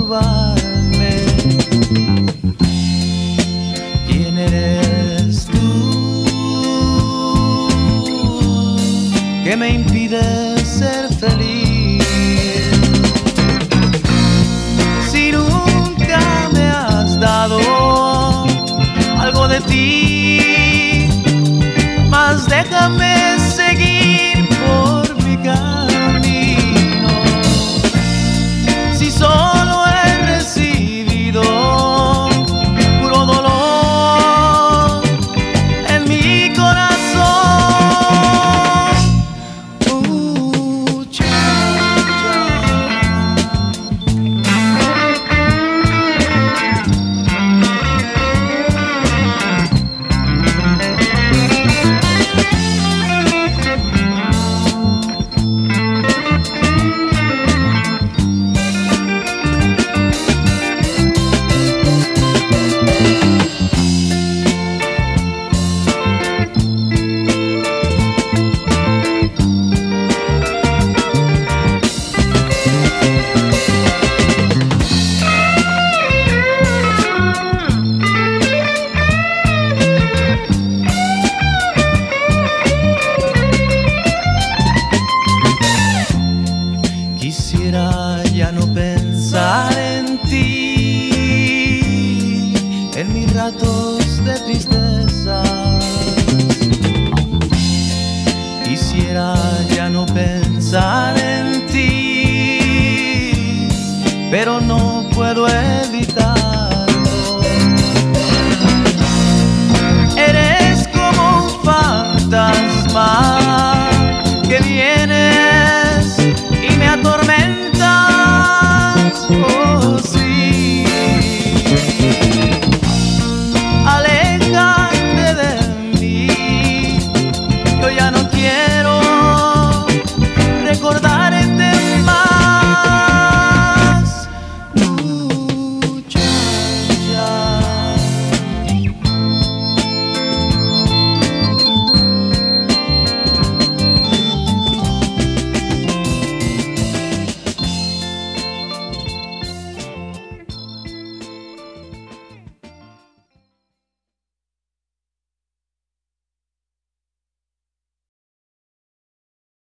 turbarme. ¿Quién eres tú que me impide ser feliz? Si nunca me has dado algo de ti, mas déjame seguir por mi camino. Si solo he recibido puro dolor en mi corazón, quisiera ya no pensar en ti, en mis ratos de tristeza. Quisiera ya no pensar en ti, pero no puedo evitar